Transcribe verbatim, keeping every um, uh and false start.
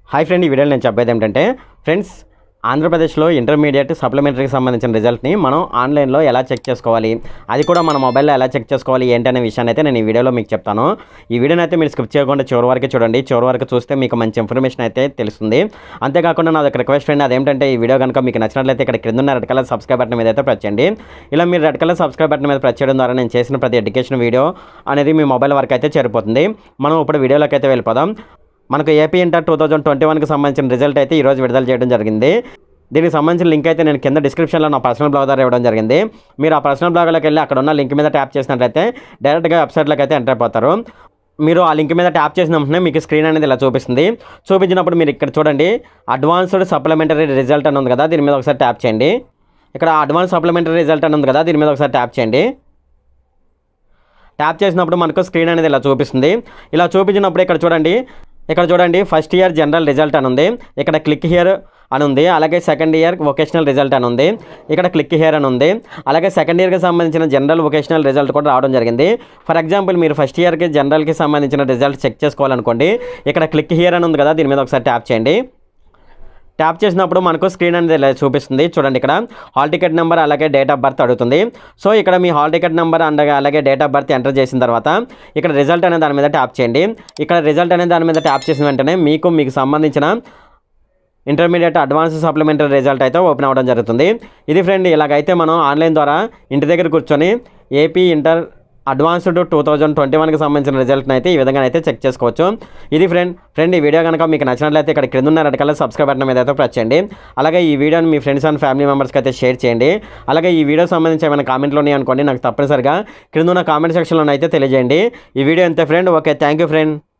Hi friend, ఈ వీడియోలో నేను చెప్పేది ఏంటంటే ఫ్రెండ్స్, ఆంధ్రప్రదేశ్లో ఇంటర్మీడియట్ సప్లిమెంటరీకి సంబంధించిన రిజల్ట్ని మనం ఆన్లైన్లో ఎలా చెక్ చేసుకోవాలి, అది కూడా మన మొబైల్లో ఎలా చెక్ చేసుకోవాలి ఏంటి అనే విషయాన్ని అయితే నేను ఈ వీడియోలో మీకు చెప్తాను. ఈ వీడియోని అయితే మీరు స్కిప్ చేయకుండా చివరి వరకు చూడండి. చివరి వరకు చూస్తే మీకు మంచి ఇన్ఫర్మేషన్ అయితే తెలుస్తుంది. అంతేకాకుండా నాది ఒక రిక్వెస్ట్ ఫ్రెండ్, అదేంటంటే ఈ వీడియో కనుక మీకు నచ్చినట్లయితే ఇక్కడ క్రింద ఉన్న రెడ్ కలర్ సబ్స్క్రైబ్ బటన్ మీద అయితే ప్రెస్ చేయండి. ఇలా మీరు రెడ్ కలర్ సబ్స్క్రైబ్ బటన్ మీద ప్రెస్ చేయడం ద్వారా నేను చేసిన ప్రతి ఎడ్యుకేషన్ వీడియో అనేది మీ మొబైల్ వరకు అయితే చేరిపోతుంది. మనం ఇప్పుడు వీడియోలోకి అయితే వెళ్ళిపోదాం. మనకు AP inter two thousand twenty వన్కి సంబంధించిన రిజల్ట్ అయితే ఈరోజు విడుదల చేయడం జరిగింది. దీనికి సంబంధించిన లింక్ అయితే నేను కింద డిస్క్రిప్షన్లో నా పర్సనల్ బ్లాగ్ ద్వారా ఇవ్వడం జరిగింది. మీరు ఆ పర్సనల్ బ్లాగ్లోకి వెళ్ళి అక్కడ ఉన్న లింక్ మీద ట్యాప్ చేసినట్లయితే డైరెక్ట్గా వెబ్సైట్లోకి అయితే ఎంటర్ అయిపోతారు. మీరు ఆ లింక్ మీద ట్యాప్ చేసిన వెంటనే మీకు స్క్రీన్ అనేది ఇలా చూపిస్తుంది. చూపించినప్పుడు మీరు ఇక్కడ చూడండి, అడ్వాన్స్డ్ సప్లిమెంటరీ రిజల్ట్ అని ఉంది కదా, దీని మీద ఒకసారి ట్యాప్ చేయండి. ఇక్కడ అడ్వాన్స్ సప్లిమెంటరీ రిజల్ట్ అని ఉంది కదా, దీని మీద ఒకసారి ట్యాప్ చేయండి. ట్యాప్ చేసినప్పుడు మనకు స్క్రీన్ అనేది ఇలా చూపిస్తుంది. ఇలా చూపించినప్పుడు ఇక్కడ చూడండి, ఇక్కడ చూడండి ఫస్ట్ ఇయర్ జనరల్ రిజల్ట్ అని ఉంది. ఇక్కడ క్లిక్ హియర్ అని ఉంది. అలాగే సెకండ్ ఇయర్ వొకేషనల్ రిజల్ట్ అని ఉంది. ఇక్కడ క్లిక్ హియర్ అని ఉంది. అలాగే సెకండ్ ఇయర్కి సంబంధించిన జనరల్ వొకేషనల్ రిజల్ట్ కూడా రావడం జరిగింది. ఫర్ ఎగ్జాంపుల్ మీరు ఫస్ట్ ఇయర్కి జనరల్కి సంబంధించిన రిజల్ట్ చెక్ చేసుకోవాలనుకోండి, ఇక్కడ క్లిక్ హియర్ అని ఉంది కదా, దీని మీద ఒకసారి ట్యాప్ చేయండి. ట్యాప్ చేసినప్పుడు మనకు స్క్రీన్ అనేది చూపిస్తుంది. చూడండి, ఇక్కడ హాల్ టికెట్ నెంబర్ అలాగే డేట్ ఆఫ్ బర్త్ అడుగుతుంది. సో ఇక్కడ మీ హాల్ టికెట్ నెంబర్ అండ్ అలాగే డేట్ ఆఫ్ బర్త్ ఎంటర్ చేసిన తర్వాత ఇక్కడ రిజల్ట్ అనే దాని మీద ట్యాప్ చేయండి. ఇక్కడ రిజల్ట్ అనే దాని మీద ట్యాప్ చేసిన వెంటనే మీకు మీకు సంబంధించిన ఇంటర్మీడియట్ అడ్వాన్స్ సప్లిమెంటరీ రిజల్ట్ అయితే ఓపెన్ అవ్వడం జరుగుతుంది. ఇది ఫ్రెండ్, ఇలాగైతే మనం ఆన్లైన్ ద్వారా ఇంటి దగ్గర కూర్చొని AP inter advanced two thousand twenty వన్కి సంబంధించిన రిజల్ట్ని అయితే ఈ విధంగా అయితే చెక్ చేసుకోవచ్చు. ఇది ఫ్రెండ్ ఫ్రెండ్ ఈ వీడియో కనుక మీకు నచ్చినట్లయితే ఇక్కడ క్రింద ఉన్న రెడ్ కలర్ సబ్స్క్రైబ్ బటన్ మీద అయితే ప్రెస్ చేయండి. అలాగే ఈ వీడియోని మీ ఫ్రెండ్స్ అండ్ ఫ్యామిలీ మెంబర్స్కి అయితే షేర్ చేయండి. అలాగే ఈ వీడియో సంబంధించి ఏమైనా కామెంట్లు ఉన్నాయి అనుకోండి, నాకు తప్పనిసరిగా క్రింద ఉన్న కామెంట్ సెక్షన్లో అయితే తెలియజేయండి. ఈ వీడియో అంతే friend. Okay, thank you friend.